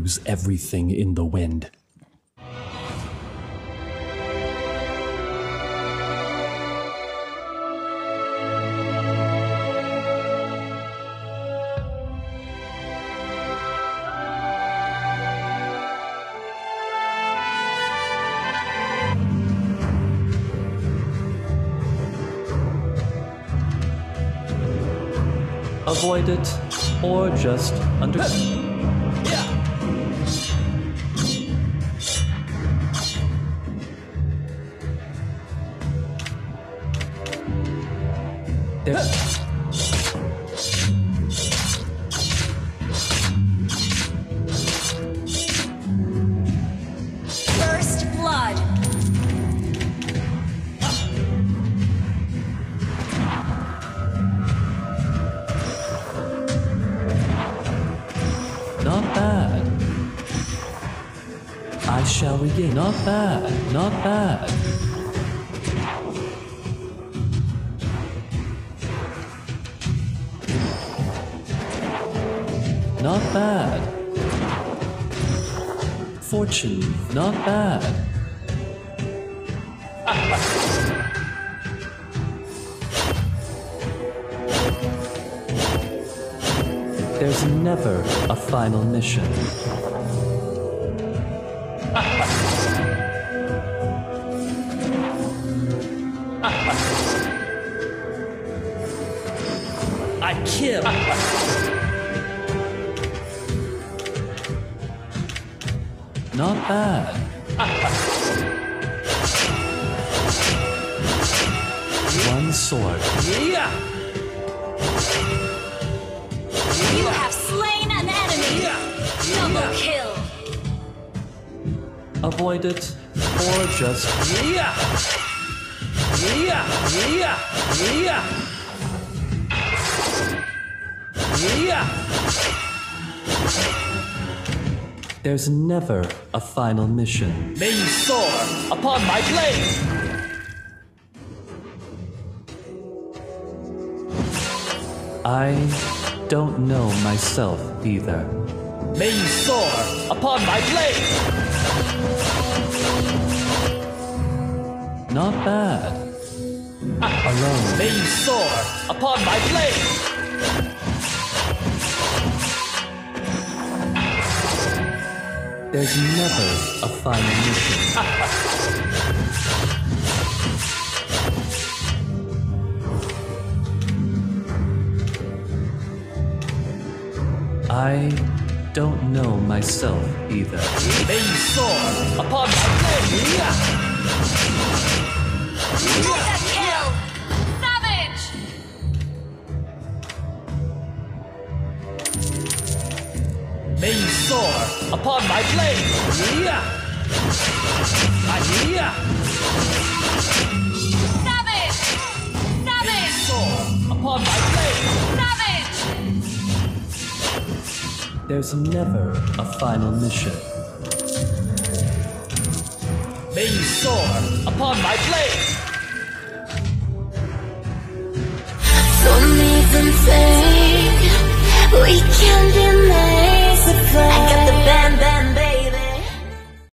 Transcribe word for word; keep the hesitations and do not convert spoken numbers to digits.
lose everything in the wind. Avoid it, or just under... Yeah. There. First blood. Not bad. I shall regain. Not bad. Not bad. Not bad. Fortune. Not bad. There's never a final mission. I kill. Not bad. One sword. Yeah. You have slain an enemy. Double kill. Avoid it, or just... Yeah. Yeah. Yeah. Yeah. Yeah. There's never a final mission. May you soar upon my blade. I don't know myself either. May you soar upon my blade. Not bad. Alone. May you soar upon my blade. There's never a final mission. I don't know myself either. May you soar upon my blade. Yeah. Mega kill. Savage. May you soar upon my blade. Yeah. Yeah. Savage. May you Savage. soar upon my blade. Savage. There's never a final mission. May you soar upon my blade. Don't even think we can be